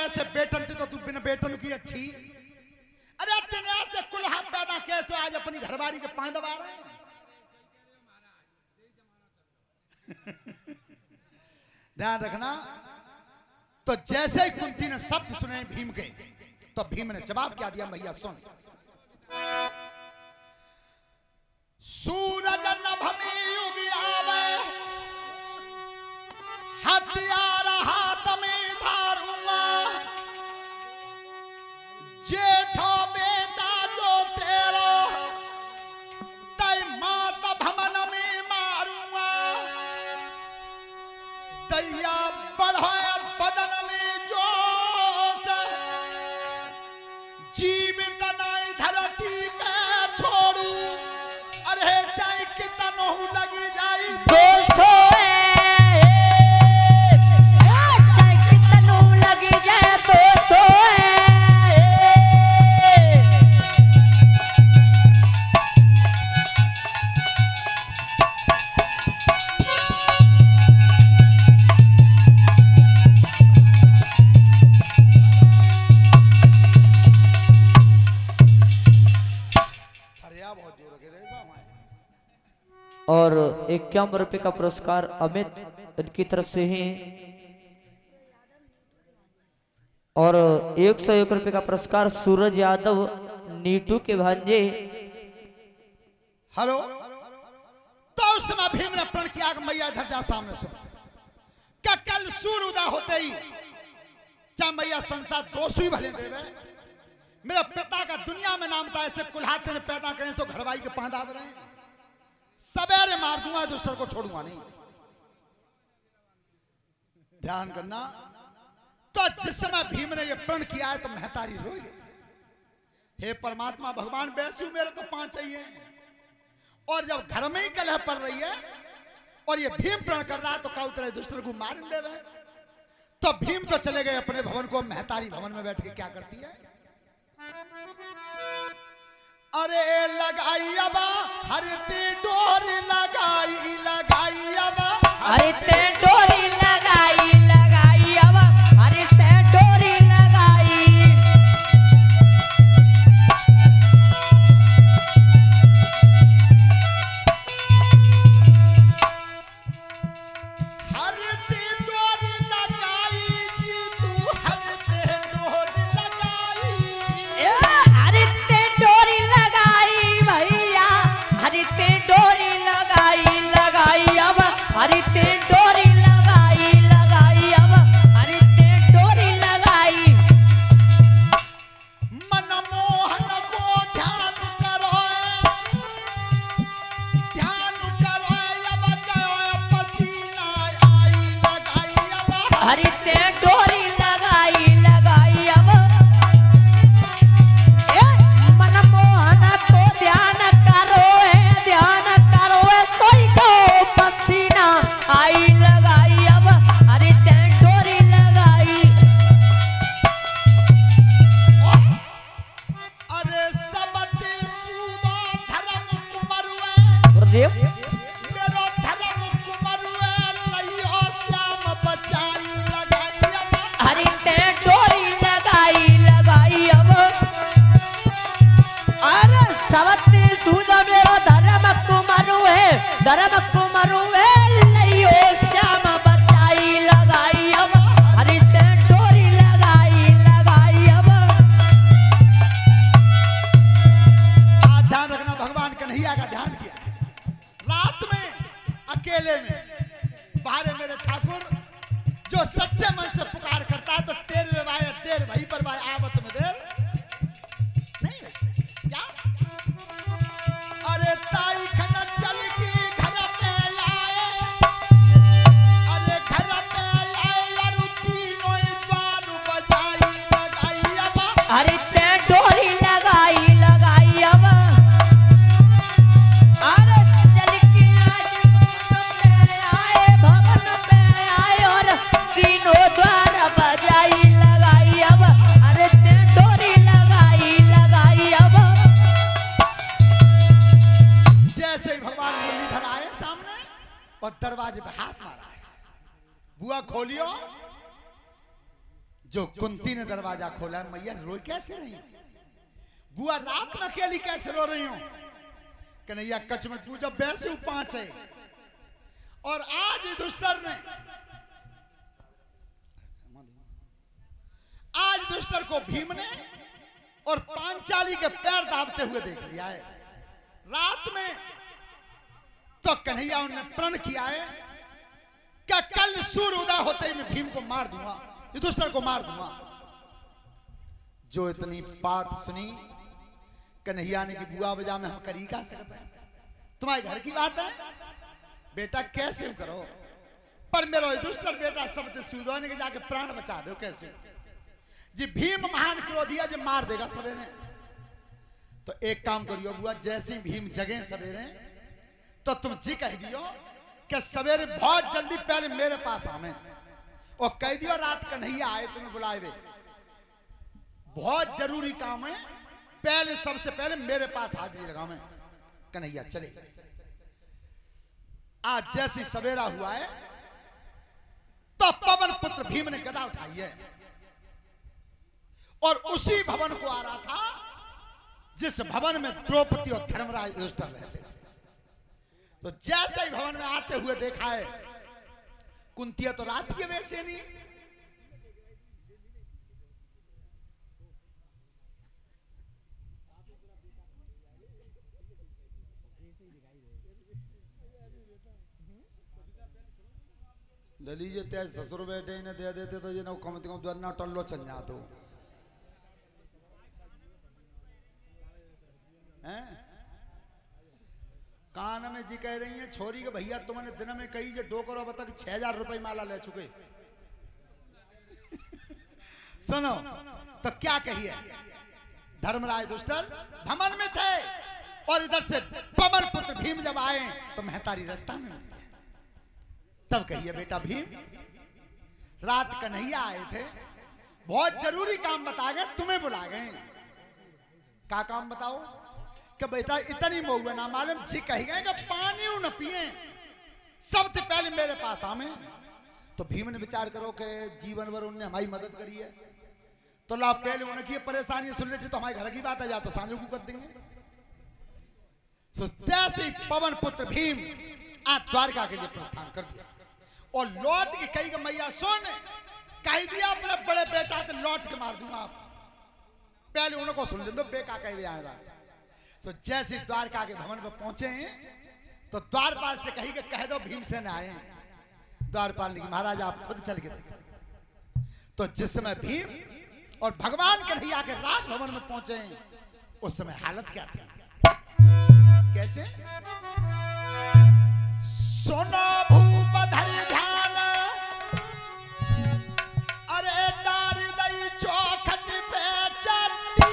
ऐसे बेटन थी तो तू बिन बेटन की अच्छी। अरे तेने ऐसे कुल्हा पैदा कैसे आज अपनी घरवारी के पांव दबा रहे हैं। ध्यान रखना। तो जैसे ही कुंती ने शब्द सुने भीम के, तो भीम ने जवाब क्या दिया, भैया सुन। सूरज नभ में युग आवे, हथियार हाथ में धारूंगा, जेठो बेटा जो तेरा, तय मात भमन में मारूंगा, दैया बढ़ाया बदन में जोश, जीवित नहीं धरती पे छोड़ू, अरे चाहे कितनों लगी जाई दोषो, चाहे कितनों लगी जाए दोषो। और 51 रुपए का पुरस्कार अमित उनकी तरफ से ही, और 101 रुपए का पुरस्कार सूरज यादव नीटू के भांजे। हेलो। तो उस समय भीम ने प्रण किया कि मैया इधर जा सामने सुन, क्या कल सूर्य उदय होते ही चाहे मैया संसार दोष ही भले देवे, मेरे पिता का दुनिया में नाम था, ऐसे कुल्हाते ने पैदा करें सो घरवाई के पांव दाब रहे हैं, सवेरे मार दूंगा, दुष्टर को छोड़ूंगा नहीं। ध्यान करना। तो जिस समय भीम ने यह प्रण किया है तो महतारी रोई गई, हे परमात्मा भगवान बैसू मेरे तो 5 चाहिए। और जब घर में ही कलह पड़ रही है और ये भीम प्रण कर रहा है तो काउ तरह दुष्टर को मार देवे। तो भीम तो चले गए अपने भवन को, महतारी भवन में बैठ के क्या करती है, अरे लगाई अबा हरती डोरी लगाई लगाई अबा, अरे ते डोरी लगाई लगाई अब, अरे से डोरी लगाई, हरती डोरी लगाई जी तू, हरते डोरी लगाई, अरे ते डोरी लगाई भैया, अरे ते डोरी लगाई लगाई अब, अरे ते डोरी लगाई लगाई अब, अरे ते डोरी लगाई। मनमोहन को ध्यान करो, ध्यान करो, अब गयो पसीना आई लगाई अब, अरे ते डोरी लगाई लगाई अब, मनमोहन को ध्यान करो सोई को पसीना आई लगाई अब, अरे ते डोरी लगाई। अरे सबते सूदा धर्म कुमरुए, गुरुदेव मेरो धर्म कुमरुए, लइयो श्याम बचाई लगाई अब, हरी ते डोरी लगाई लगाई अब, अरे सबते सूदा मेरो धर्म कुमारू है लइयो श्याम बचाई लगाई अब, हरी ते डोरी लगाई लगाई अब। आज ध्यान रखना, भगवान कन्हैया का ध्यान किया है। रात में अकेले में बाहर मेरे ठाकुर जो सच्चे मन से पुकार करता है तो तेरे वाय देर वहीं पर वाय आवत में देर नहीं रही। क्या अरे ताई खन चल की घर पे आए, अरे घर पे आए अरु तीनों द्वार बजाई लगाई अब, हरी ते डोरी लगाई लगाई अब, अरे चल के आज भवन पे आए और तीनों द्वार बजाई लगाई अब, अरे ते डोरी लगाई लगाई अब। जैसे ही भगवान मुरलीधर आए सामने और दरवाजे पे हाथ मारा है, बुआ खोलियो, जो कुंती ने दरवाजा खोला, मैया रो कैसे रही हो? बुआ रात में अकेली कैसे रो रही हो? कन्हैया कच में तू जब वैसे 5 है और आज दुष्टर को भीम ने और पांचाली के पैर दाबते हुए देख लिया है रात में। तो कन्हैया उन्होंने प्रण किया है कि कल सूर्य उदय होते ही मैं भीम को मार दूंगा, युधिष्ठिर को मार दूंगा। जो इतनी बात सुनी कन्हैया ने कि बुआ बजा में हम कर ही क्या सकते हैं, तुम्हारे घर की बात है बेटा, कैसे करो, पर मेरा युधिष्ठिर बेटा सब सूदो ने जाके प्राण बचा दो कैसे जी। भीम महान क्रोधी है, जो मार देगा सवेरे। तो एक काम करियो बुआ, जैसे ही भीम जगे सवेरे तो तुम जी कह दियो कि सवेरे बहुत जल्दी पहले मेरे पास आवे, और कह दियो रात कन्हैया आए तुम्हें बुलाए, बहुत जरूरी काम है, पहले सबसे पहले मेरे पास हाजिरी लगावे। कन्हैया चले। आज जैसी सवेरा हुआ है तो पवन पुत्र भीम ने गदा उठाई है और उसी भवन को आ रहा था जिस भवन में द्रौपदी और धर्मराज युधिष्ठिर रहते थे। तो जैसे ही भवन में आते हुए देखा है, कुंतिया तो रात की बेचैनी, ले लीजिए तेज ससुर बेटे इन्हें दे देते तो ये ना कम से कम द्वारा टल्लो चल जाते हैं। कान में जी कह रही है छोरी के भैया तुमने दिन में कही जो 2 करोड़ तक 6,000 रुपए माला ले चुके। सुनो तो क्या कहिए, धर्मराज युधिष्ठिर भवन में थे और इधर से पवन पुत्र भीम जब आए तो महतारी रास्ता में मिली। तब कहिए बेटा भीम, रात कन्हैया आए थे, बहुत जरूरी काम बता गए, तुम्हें बुला गए। क्या काम बताओ? कि बेटा इतनी महुआ ना मालूम जी कही गए कि पानी न पिए, सबसे पहले मेरे पास आवे। तो भीम ने विचार करो कि जीवन भर उनने हमारी मदद करी है, तो ला पहले उनकी परेशानी सुन लेती तो हमारे घर की बात आ जा तो सांझों को कर देंगे। तो जैसे पवन पुत्र भीम आज द्वारका के लिए प्रस्थान कर दिया और लौट के कही कि मैया सुन, कह दिया अपने बड़े बेटा तो लौट के मार दूंगा, पहले उनको सुन ले दो बेका कह दिया है रात। तो जैसे द्वारका के भवन पर पहुंचे तो द्वारपाल से कही कि कह दो भीमसेन आए। द्वारपाल ने महाराज आप खुद चल के देखें। तो जिस समय भीम और भगवान कन्हैया के राजभवन में पहुंचे उस समय हालत क्या थी, कैसे? सोना भूप धरि ध्यान, अरे डार दई चौखट पे चट्टी,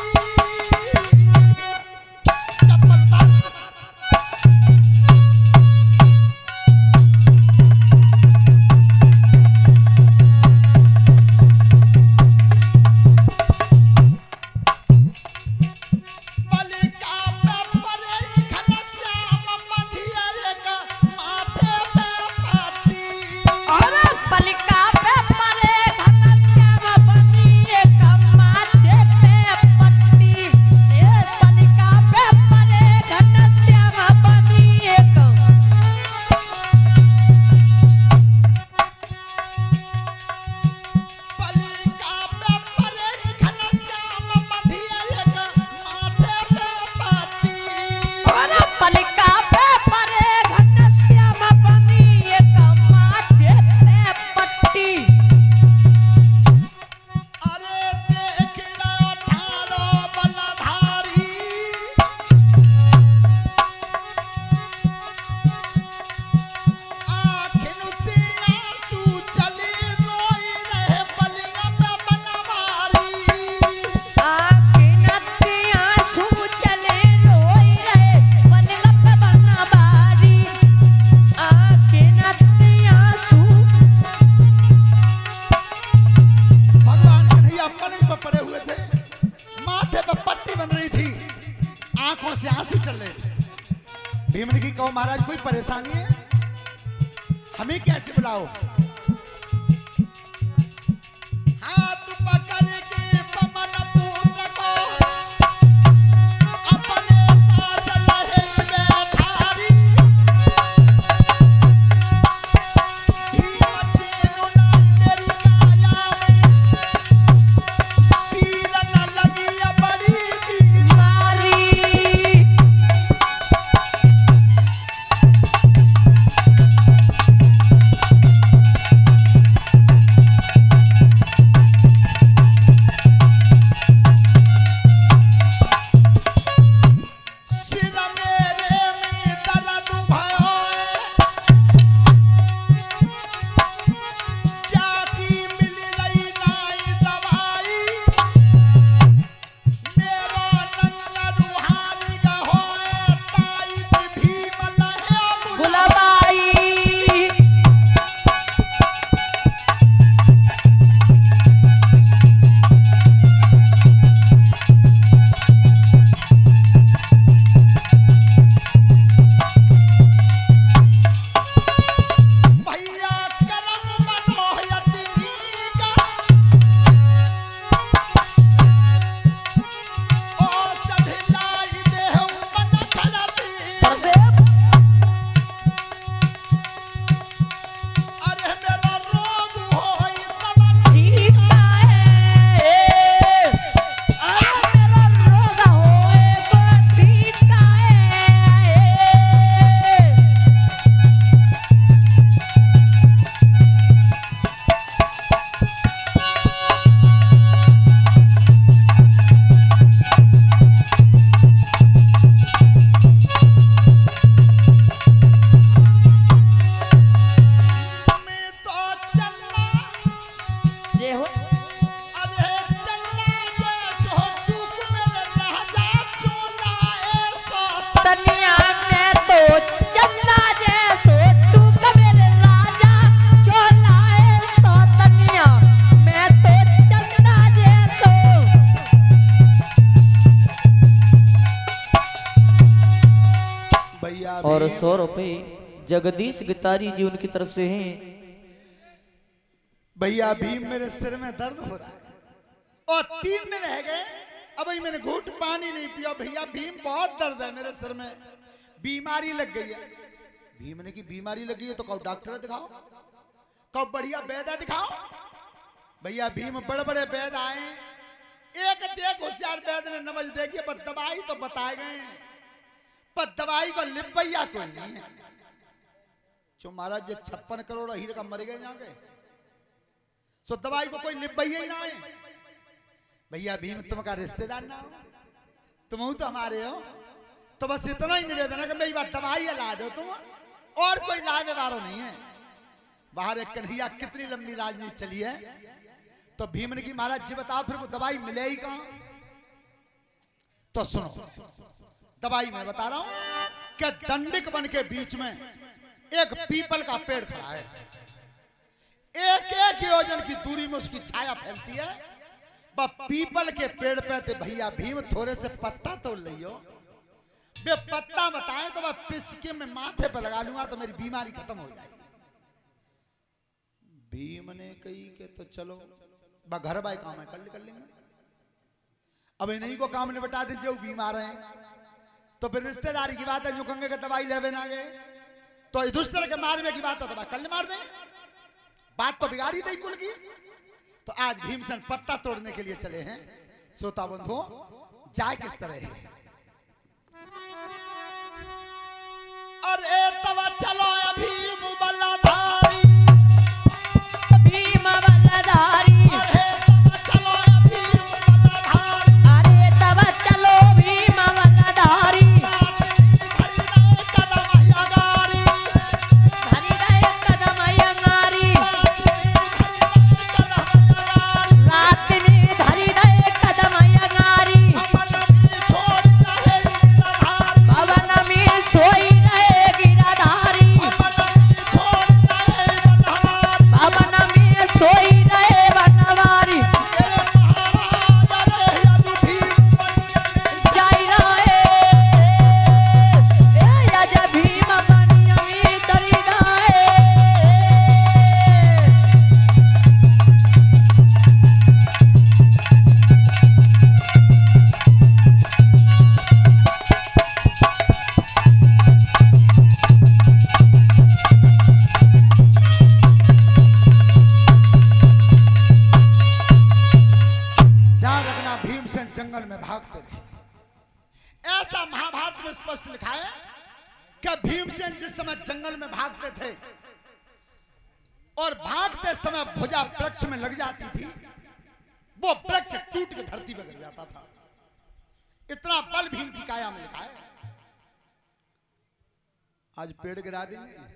महाराज कोई परेशानी है, हमें कैसे बुलाओ? हाँ और 100 रुपए जगदीश गितारी जी उनकी तरफ से हैं। भैया भीम मेरे सिर में दर्द हो रहा है और 3 दिन रह गए, अभी मैंने घूंट पानी नहीं पिया। भैया भीम बहुत दर्द है मेरे सिर में, बीमारी लग गई है। भीम ने की बीमारी लगी है तो कहो डॉक्टर दिखाओ, कहो बढ़िया वैद्य दिखाओ। भैया भीम बड़े बड़े वैद्य आए, एक देख होशियार वैद्य ने नमज देखी, पर दवाई तो बताए गए पर दवाई को लिपैया कोई नहीं है। जो महाराज ये 56 करोड़ हीरे का मर गए यहाँ गए, सो दवाई को कोई लिपैया ही ना है। भैया भीम तुम्हारा रिश्तेदार ना हो, तुम तो हमारे हो, तो बस इतना ही निवेदन है कि मेरी बात दवाई ला दो तुम, और कोई लाभ व्यवहार नहीं है। बाहर एक कन्हैया कितनी लंबी राजनीति चली है, तो भीम ने की महाराज जी बताओ फिर वो दवाई मिले ही कहां। तो सुनो दवाई मैं बता रहा हूं कि दंडिक वन के बीच में एक पीपल का पेड़ खड़ा है, एक एक योजन की दूरी में उसकी छाया फैलती है। वह पीपल के पेड़ पे थे भैया भीम थोड़े से पत्ता तोड़ लियो, वे पत्ता बताएं तो वह पिसके में माथे पर लगा लूंगा तो मेरी बीमारी खत्म हो जाएगी। भीम ने कही कि तो चलो बा घर बाई काम है कर लेंगे, अब नहीं को काम निपटा दीजिए, वो बीमार हैं तो फिर रिश्तेदारी की बात है, जो कहेंगे कि दवाई लेवे ना गए तो इस दूसरे के मारने की बात है तो कल मार देंगे, बात तो बिगाड़ी दी कुल की। तो आज भीमसेन पत्ता तोड़ने के लिए चले हैं। श्रोता बंधुओं जाए किस तरह है, अरे तब चलो भीम बल्लाधारी, भीम बल्लाधारी, अरे तब चलो भीम बल्लाधारी, अरे तब चलो भीम बल्लाधारी, रात में धरी दे कदम यंगारी, पवन में सोई रहे गिरधारी, पवन में सोई रहे बनवारी, जाई रहे यज भीम बनिया में तरी रहे। ध्यान रखना भीमसेन जंगल में भागते रहे। ऐसा महाभारत में स्पष्ट लिखा है कि भीमसेन जिस समय जंगल में भागते थे और भागते समय भुजा वृक्ष में लग जाती थी, वो वृक्ष टूट के धरती पर गिर जाता था। इतना बल भीम की काया में लिखा है। आज पेड़ गिरा देंगे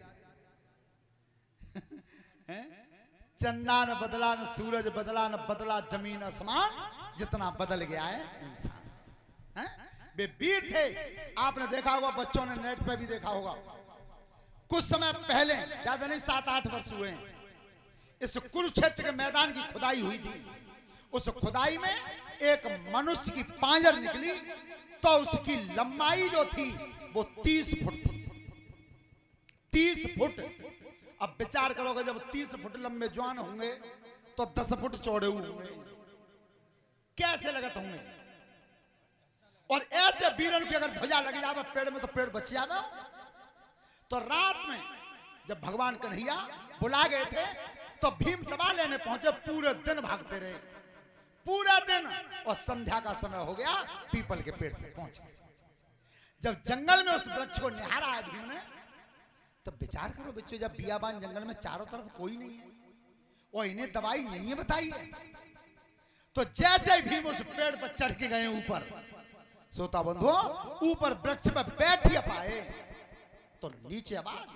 चन्ना न बदला, न सूरज बदला, न बदला जमीन आसमान, जितना बदल गया है इंसान। वे वीर थे, आपने देखा होगा, बच्चों ने नेट पे भी देखा होगा। कुछ समय पहले, ज्यादा नहीं 7-8 वर्ष हुए हैं, इस कुरुक्षेत्र के मैदान की खुदाई हुई थी। उस खुदाई में एक मनुष्य की पांजर निकली तो उसकी लंबाई जो थी वो 30 फुट थी। 30 फुट। अब विचार करोगे जब 30 फुट लंबे जवान होंगे तो 10 फुट चौड़े होंगे, कैसे लगत होंगे। और ऐसे वीरन की अगर भुजा लग जावे पेड़ में तो पेड़ बच जावे। तो रात में जब भगवान कन्हैया बुला गए थे तो भीम दबा लेने पहुंचे, पूरे दिन भागते रहे, पूरा दिन। और संध्या का समय हो गया, पीपल के पेड़ पे पहुंच गए। जब जंगल में उस वृक्ष को निहारा है भीम ने, तो विचार करो बच्चों, जब बियाबान जंगल में चारों तरफ कोई नहीं है और इन्हें दवाई नहीं है बताई है, तो जैसे ही भीम उस पेड़ पर चढ़ के गए ऊपर, श्रोता बंधुओं, ऊपर वृक्ष पर बैठ ही पाए तो नीचे आवाज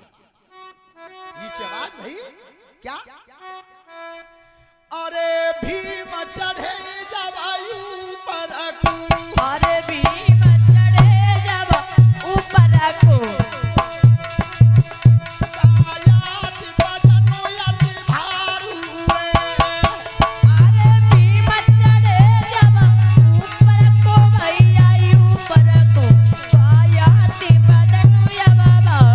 भाई क्या, अरे भीम चढ़े जब ऊपर को, अरे भीम चढ़े जब ऊपर को, अरे भीम चढ़े जब ऊपर को, भैया ऊपर को, आयाति बदनु या बाबा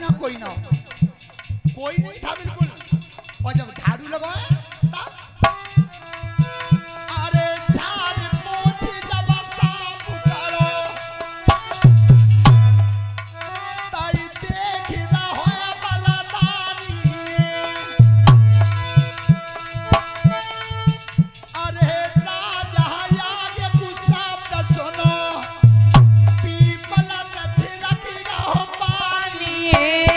ना कोई ना हो, कोई नहीं था बिल्कुल। और जब झाड़ू लगाए तब अरे झाड़ पोंछ जब साफ करो ताई देख ना होए बरदानी। अरे राजा आगे कुछ शब्द सुनो पीपल छिड़की हो पानी।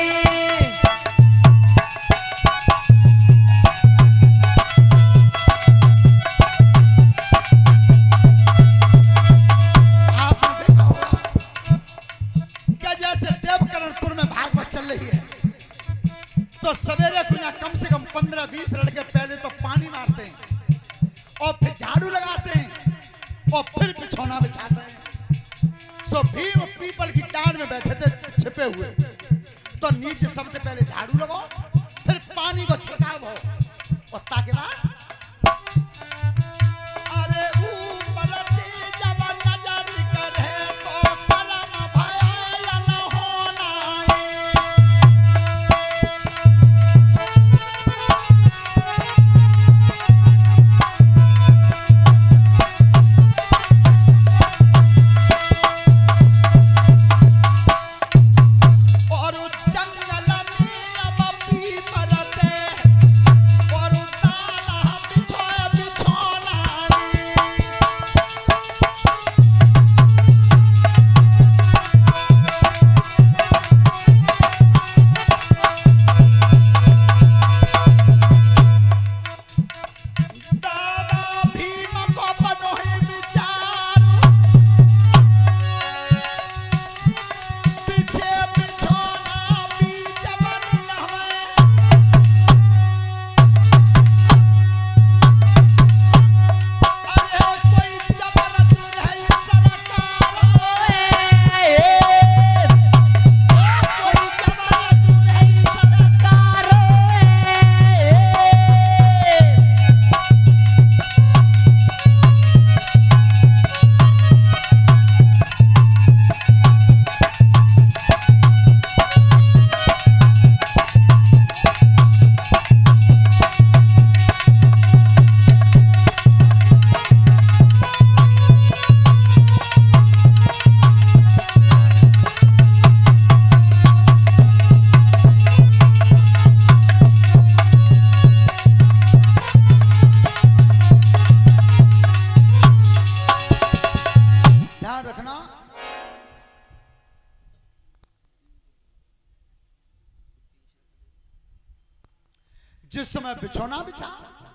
चल रही है तो सवेरे कुना कम से कम 15-20 लड़के पहले तो पानी मारते हैं और फिर झाड़ू लगाते हैं और फिर बिछौना बिछाते हैं। सो भीम पीपल की डांड में बैठे थे छिपे हुए, तो नीचे सबसे पहले झाड़ू लगाओ फिर पानी को छिड़काव हो और ताके बाद अरे ऊपर जब नजर करे तो करम भया न होना। जिस समय बिछौना बिछा